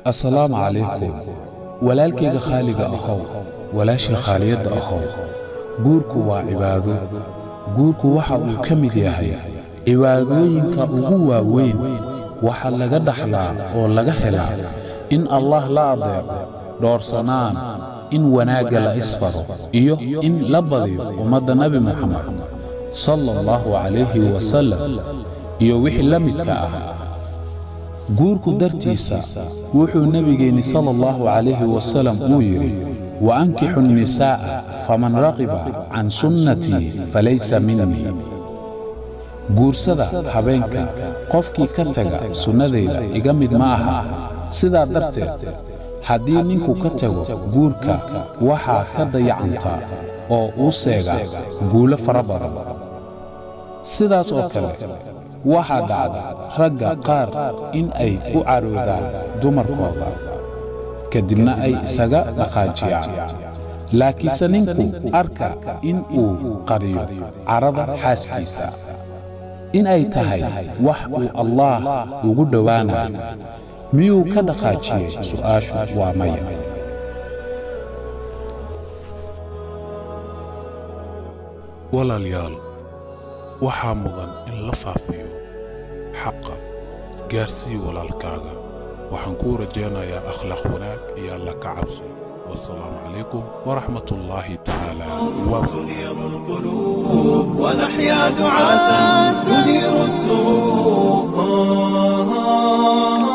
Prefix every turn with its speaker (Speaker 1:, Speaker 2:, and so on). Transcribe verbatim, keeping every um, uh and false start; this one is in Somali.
Speaker 1: السلام عليكم walaalkayga khaaliga ahow walaashii khaaliyada ahow guurku waa cibaado guurku waxa uu ka mid yahay cibaadooyinka ugu waaweyn waxa laga dhaxlaa oo laga helaa in Allah la adeeco doorsanaan in wanaaga la isfaro iyo in la badiyo ummadda nabi Muhammad sallallahu alayhi wa sallam iyo wixii la midka ah guurku dartiisa wuxuu nabigeeni sallallahu alayhi wa sallam uu yiri wa ankihu nisaa faman raqiba an sunnati falaysa minni guursada habeenka qofkii ka taga sunnadeyda iga mid ma aha sida darteed haddii ninku ka tago guurka waxa ka dayacanta oo uu seega guulo fara badan sidaas oo kale waxa dhacda ragga qaar in ay u caroodaan dumarkooda kadibna ay isaga dhaqaajiyaan laakiinse ninku arka in uu qariyo carada xaaskiisa in ay tahay wax uu Allah ugu dhawaanayo miyuu ka dhaqaajiyay su'aashu waa maya
Speaker 2: walaalyaal waxaa mudan in la faafiyo xaqa gaarsii walaalkaaga waxaan ku rajaynayaa akhlaaq wanaag iyo alla ka cabsi والسلام عليكم ورحمة الله تعالى وبركاته
Speaker 3: ونحيا دعاة تنير الدروب